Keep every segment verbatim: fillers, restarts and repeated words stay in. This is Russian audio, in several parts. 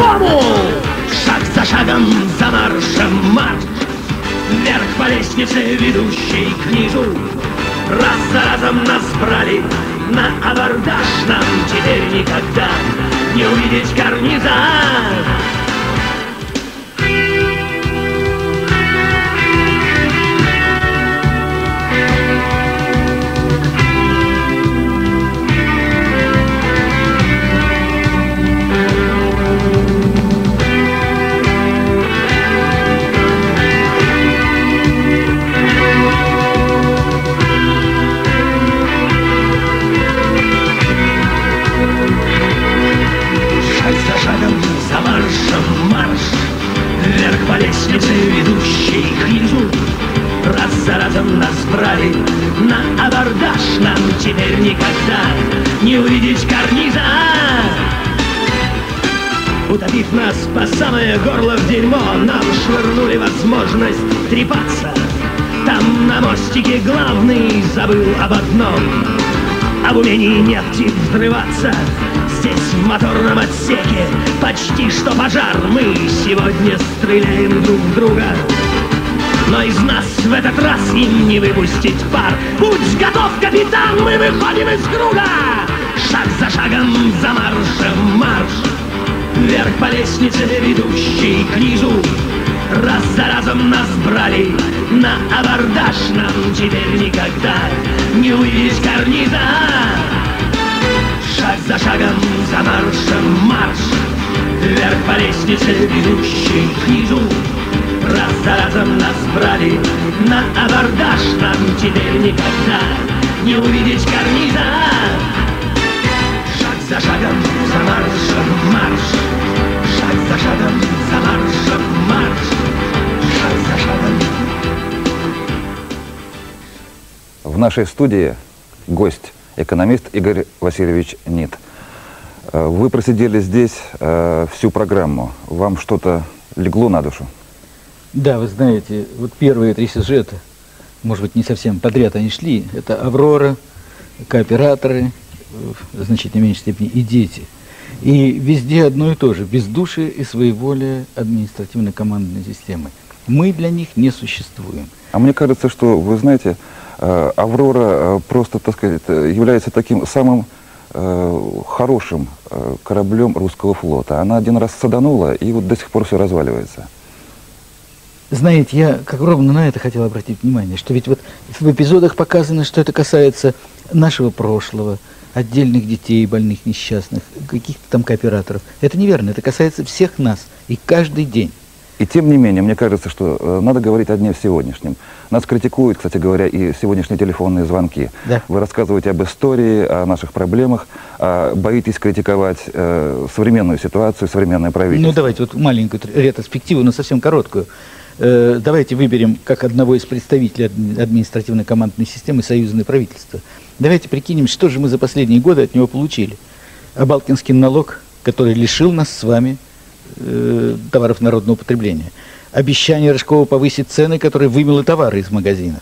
по-другому. Шаг за шагом, за маршем марш, вверх по лестнице, ведущей к низу. Раз за разом нас брали на абордаж, нам теперь никогда не увидеть карниза. Ведущий к низу. Раз за разом нас брали на абордаж, нам теперь никогда не увидеть карниза. Утопив нас по самое горло в дерьмо, нам швырнули возможность трепаться. Там на мостике главный забыл об одном: об умении нефти взрываться. Здесь в моторном отсеке почти что пожар. Мы сегодня стреляем друг в друга, но из нас в этот раз им не выпустить пар. Будь готов, капитан, мы выходим из круга. Шаг за шагом, за маршем марш, вверх по лестнице, ведущей к низу. Раз за разом нас брали на абордаж, нам теперь никогда не увидеть карниза. Шаг за шагом, за маршем марш, вверх по лестнице, ведущей к низу. Раз за разом нас брали на абордаж, нам теперь никогда не увидеть карниза. Шаг за шагом, за маршем марш, шаг за шагом, за маршем марш, шаг за шагом. В нашей студии гость, экономист Игорь Васильевич Нит. Вы просидели здесь э, всю программу. Вам что-то легло на душу? Да, вы знаете, вот первые три сюжета, может быть, не совсем подряд они шли. Это «Аврора», «Кооператоры», в значительно меньшей степени и «Дети». И везде одно и то же: бездушие и своеволие административно-командной системы. Мы для них не существуем. А мне кажется, что, вы знаете, э, «Аврора» просто, так сказать, является таким самым э, хорошим э, кораблем русского флота. Она один раз саданула, и вот до сих пор все разваливается. Знаете, я как ровно на это хотел обратить внимание, что ведь вот в эпизодах показано, что это касается нашего прошлого, отдельных детей, больных, несчастных, каких-то там кооператоров. Это неверно, это касается всех нас и каждый день. И тем не менее, мне кажется, что э, надо говорить о дне в сегодняшнем. Нас критикуют, кстати говоря, и сегодняшние телефонные звонки. Да. Вы рассказываете об истории, о наших проблемах, а боитесь критиковать э, современную ситуацию, современное правительство. Ну давайте вот маленькую ретроспективу, но совсем короткую. Э, давайте выберем как одного из представителей административно-командной системы союзное правительство. Давайте прикинем, что же мы за последние годы от него получили. Абалкинский налог, который лишил нас с вами товаров народного потребления. Обещание Рыжкова повысить цены, которые вымело товары из магазинов.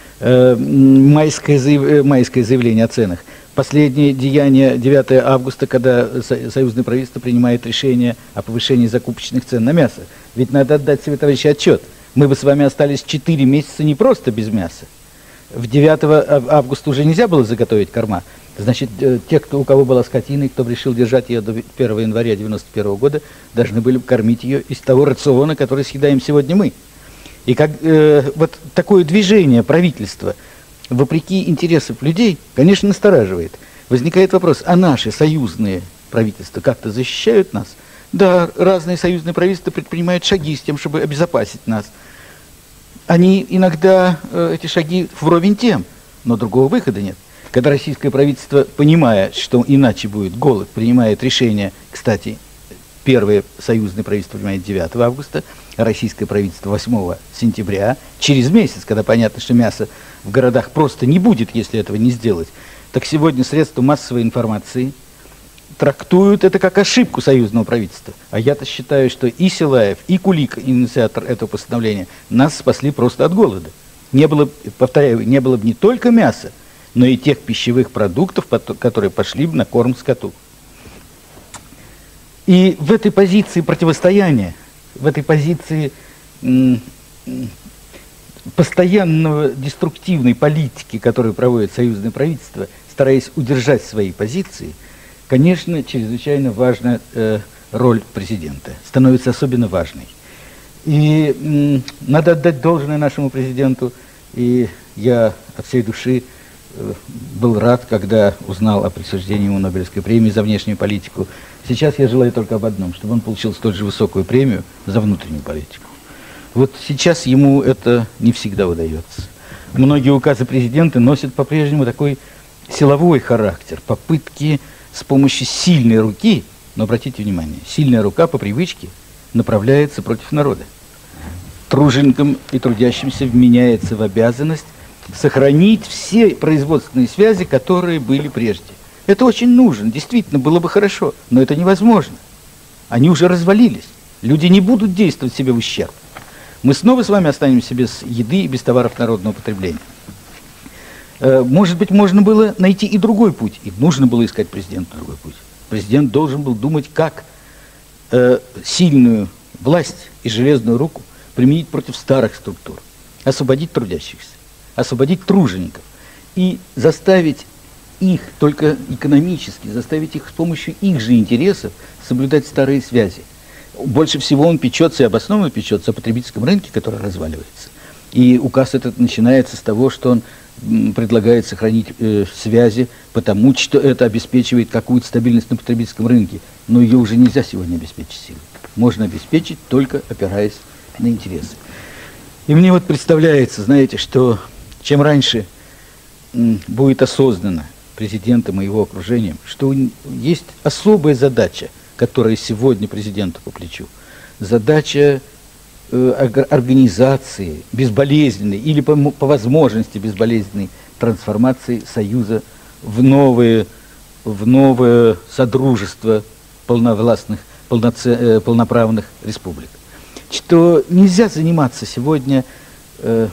Майское, заяв... Майское заявление о ценах. Последнее деяние девятого августа, когда союзное правительство принимает решение о повышении закупочных цен на мясо. Ведь надо отдать себе, товарищи, отчет. Мы бы с вами остались четыре месяца не просто без мяса. В девятого августа уже нельзя было заготовить корма. Значит, те, кто, у кого была скотина, и кто решил держать ее до первого января девяносто первого года, должны были кормить ее из того рациона, который съедаем сегодня мы. И как э, вот такое движение правительства, вопреки интересам людей, конечно, настораживает. Возникает вопрос: а наши союзные правительства как-то защищают нас? Да, разные союзные правительства предпринимают шаги с тем, чтобы обезопасить нас. Они иногда, э, эти шаги, вровень тем, но другого выхода нет. Когда российское правительство, понимая, что иначе будет голод, принимает решение, кстати, первое союзное правительство принимает девятого августа, а российское правительство восьмого сентября, через месяц, когда понятно, что мяса в городах просто не будет, если этого не сделать, так сегодня средства массовой информации трактуют это как ошибку союзного правительства. А я-то считаю, что и Силаев, и Кулик, инициатор этого постановления, нас спасли просто от голода. Не было, повторяю, не было бы не только мяса, но и тех пищевых продуктов, которые пошли бы на корм скоту. И в этой позиции противостояния, в этой позиции постоянного деструктивной политики, которую проводит союзное правительство, стараясь удержать свои позиции, конечно, чрезвычайно важна э, роль президента, становится особенно важной. И м, надо отдать должное нашему президенту, и я от всей души э, был рад, когда узнал о присуждении ему Нобелевской премии за внешнюю политику. Сейчас я желаю только об одном, чтобы он получил столь же высокую премию за внутреннюю политику. Вот сейчас ему это не всегда удается. Многие указы президента носят по-прежнему такой силовой характер, попытки с помощью сильной руки, но обратите внимание, сильная рука по привычке направляется против народа. Труженикам и трудящимся вменяется в обязанность сохранить все производственные связи, которые были прежде. Это очень нужно, действительно, было бы хорошо, но это невозможно. Они уже развалились. Люди не будут действовать себе в ущерб. Мы снова с вами останемся без еды и без товаров народного потребления. Может быть, можно было найти и другой путь, и нужно было искать президенту другой путь. Президент должен был думать, как э, сильную власть и железную руку применить против старых структур, освободить трудящихся, освободить тружеников и заставить их, только экономически, заставить их с помощью их же интересов соблюдать старые связи. Больше всего он печется и обоснованно печется о потребительском рынке, который разваливается. И указ этот начинается с того, что он м, предлагает сохранить э, связи, потому что это обеспечивает какую-то стабильность на потребительском рынке. Но ее уже нельзя сегодня обеспечить силой. Можно обеспечить, только опираясь на интересы. И мне вот представляется, знаете, что чем раньше м, будет осознанно президентом и его окружением, что есть особая задача, которая сегодня президенту по плечу. Задача э, организации безболезненной или по, по возможности безболезненной трансформации Союза в новое, в новое содружество полновластных, полноце, э, полноправных республик. Что нельзя заниматься сегодня э,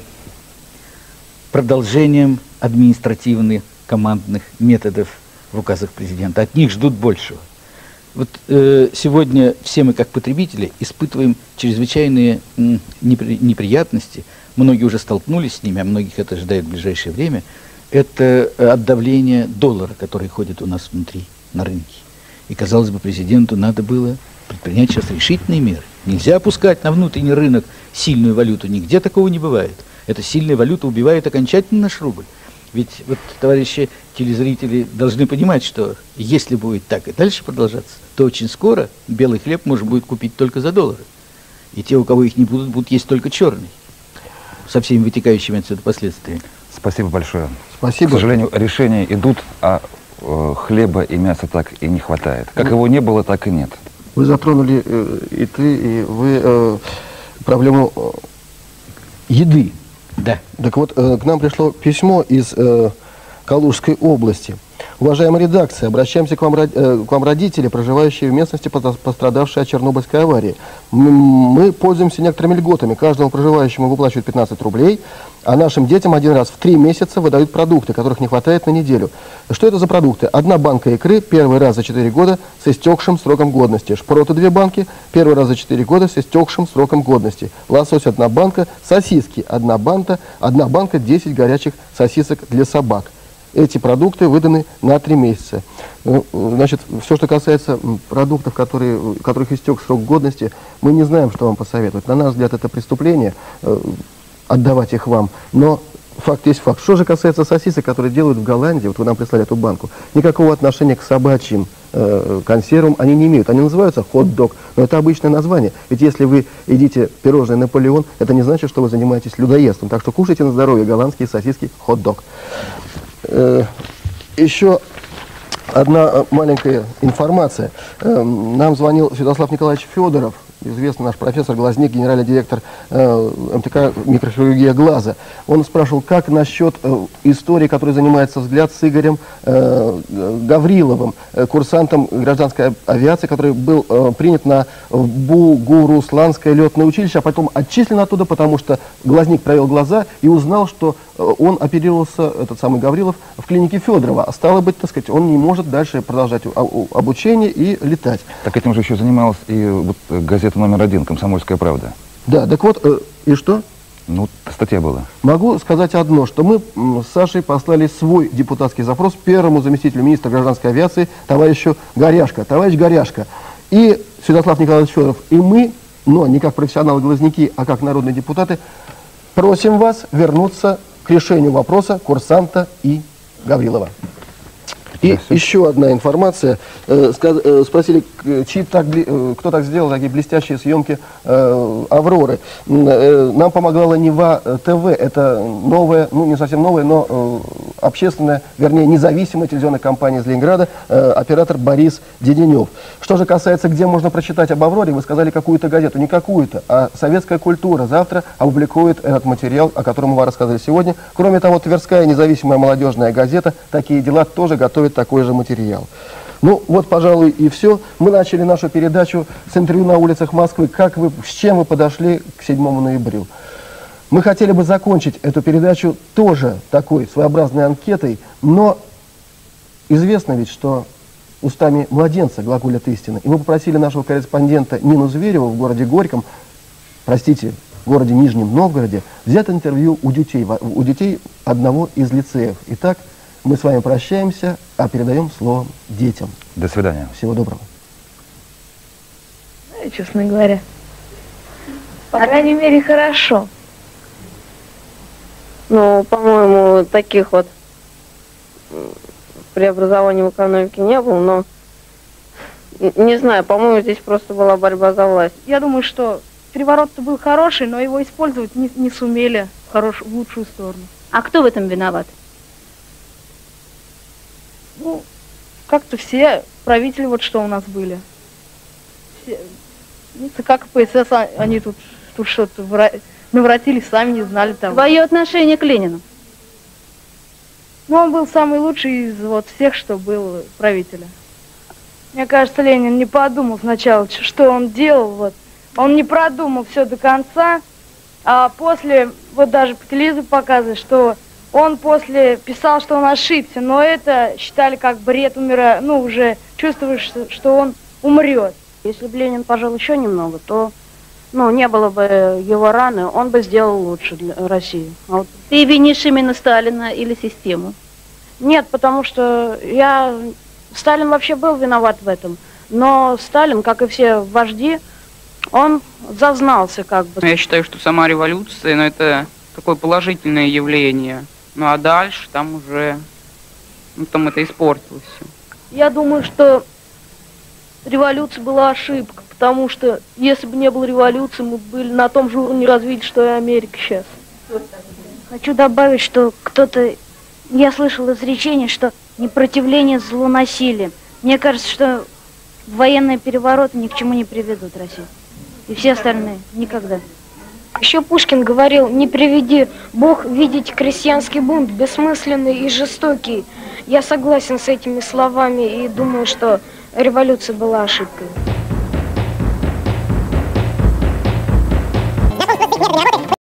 продолжением административных командных методов в указах президента. От них ждут большего. Вот э, сегодня все мы, как потребители, испытываем чрезвычайные м, непри, неприятности. Многие уже столкнулись с ними, а многих это ожидает в ближайшее время. Это от давления доллара, который ходит у нас внутри, на рынке. И, казалось бы, президенту надо было предпринять сейчас решительные меры. Нельзя опускать на внутренний рынок сильную валюту. Нигде такого не бывает. Эта сильная валюта убивает окончательно наш рубль. Ведь вот, товарищи телезрители должны понимать, что если будет так и дальше продолжаться, то очень скоро белый хлеб можно будет купить только за доллары. И те, у кого их не будут, будут есть только черный. Со всеми вытекающими отсюда последствиями. Спасибо большое. Спасибо. К сожалению, решения идут, а э, хлеба и мяса так и не хватает. Как его не было, так и нет. Вы затронули, э, и ты, и вы, э, проблему э, еды. Да. Так вот, э, к нам пришло письмо из э, Калужской области. Уважаемая редакция, обращаемся к вам, э, к вам родители, проживающие в местности, пострадавшие от Чернобыльской аварии. Мы, мы пользуемся некоторыми льготами. Каждому проживающему выплачивают пятнадцать рублей, а нашим детям один раз в три месяца выдают продукты, которых не хватает на неделю. Что это за продукты? Одна банка икры первый раз за четыре года с истекшим сроком годности. Шпроты две банки первый раз за четыре года с истекшим сроком годности. Лосось одна банка, сосиски одна банка, одна банка десять горячих сосисок для собак. Эти продукты выданы на три месяца. Значит, все, что касается продуктов, которые, у которых истек срок годности, мы не знаем, что вам посоветовать. На наш взгляд, это преступление, э, отдавать их вам. Но факт есть факт. Что же касается сосисок, которые делают в Голландии, вот вы нам прислали эту банку, никакого отношения к собачьим э, консервам они не имеют. Они называются хот-дог, но это обычное название. Ведь если вы едите пирожное «Наполеон», это не значит, что вы занимаетесь людоедством. Так что кушайте на здоровье голландские сосиски хот-дог. Еще одна маленькая информация. Нам звонил Святослав Николаевич Федоров известный наш профессор Глазник, генеральный директор э, эм тэ ка «Микрохирургия глаза». Он спрашивал, как насчет э, истории, которой занимается «Взгляд» с Игорем э, Гавриловым, э, курсантом гражданской авиации, который был э, принят на Бугурусланское летное училище, а потом отчислен оттуда, потому что Глазник провел глаза и узнал, что э, он оперировался, этот самый Гаврилов, в клинике Федорова. А стало быть, так сказать, он не может дальше продолжать обучение и летать. Так этим же еще занималась и вот газета номер один «Комсомольская правда». Да, так вот, э, и что? Ну, статья была. Могу сказать одно, что мы с Сашей послали свой депутатский запрос первому заместителю министра гражданской авиации, товарищу Горяшко. Товарищ Горяшко и Святослав Николаевич Федоров, и мы, но не как профессионалы-глазники, а как народные депутаты, просим вас вернуться к решению вопроса курсанта и Гаврилова. И да, еще одна информация. Э, сказ, э, спросили, чьи так, э, кто так сделал такие блестящие съемки э, «Авроры». Э, нам помогала Нева ТВ. Это новая, ну не совсем новая, но э, общественная, вернее независимая телевизионная компания из Ленинграда, э, оператор Борис Деденев. Что же касается, где можно прочитать об «Авроре», вы сказали какую-то газету. Не какую-то, а «Советская культура» завтра опубликует этот материал, о котором мы вам рассказали сегодня. Кроме того, Тверская независимая молодежная газета «Такие дела» тоже готовит такой же материал. Ну, вот, пожалуй, и все. Мы начали нашу передачу с интервью на улицах Москвы. Как вы, с чем вы подошли к седьмому ноября? Мы хотели бы закончить эту передачу тоже такой своеобразной анкетой, но известно ведь, что устами младенца глаголят истины. И мы попросили нашего корреспондента Нину Звереву в городе Горьком, простите, в городе Нижнем Новгороде, взять интервью у детей, у детей одного из лицеев. Итак, мы с вами прощаемся, а передаем слово детям. До свидания. Всего доброго. Честно говоря, по крайней мере, хорошо. Ну, по-моему, таких вот преобразований в экономике не было, но не знаю, по-моему, здесь просто была борьба за власть. Я думаю, что переворот-то был хороший, но его использовать не, не сумели в, хорош, в лучшую сторону. А кто в этом виноват? Ну, как-то все правители, вот что у нас были. Все, ну, как КПСС, они тут, тут что-то наворотили, сами не знали того. Твое отношение к Ленину? Ну, он был самый лучший из вот всех, что был правителя. Мне кажется, Ленин не подумал сначала, что он делал, вот. Он не продумал все до конца, а после, вот даже по телевизору показывают, что он после писал, что он ошибся, но это считали как бред, умира, ну, уже чувствуешь, что он умрет. Если бы Ленин пожил еще немного, то, ну, не было бы его раны, он бы сделал лучше для России. А вот... Ты винишь именно Сталина или систему? Нет, потому что я... Сталин вообще был виноват в этом, но Сталин, как и все вожди, он зазнался как бы. Я считаю, что сама революция, ну, это такое положительное явление. Ну а дальше там уже, ну там это испортилось все. Я думаю, что революция была ошибка, потому что если бы не было революции, мы были на том же уровне развития, что и Америка сейчас. Хочу добавить, что кто-то, я слышал изречение, что непротивление злу насилием. Мне кажется, что военные перевороты ни к чему не приведут Россию. И все остальные никогда. Еще Пушкин говорил: не приведи Бог видеть крестьянский бунт, бессмысленный и жестокий. Я согласен с этими словами и думаю, что революция была ошибкой.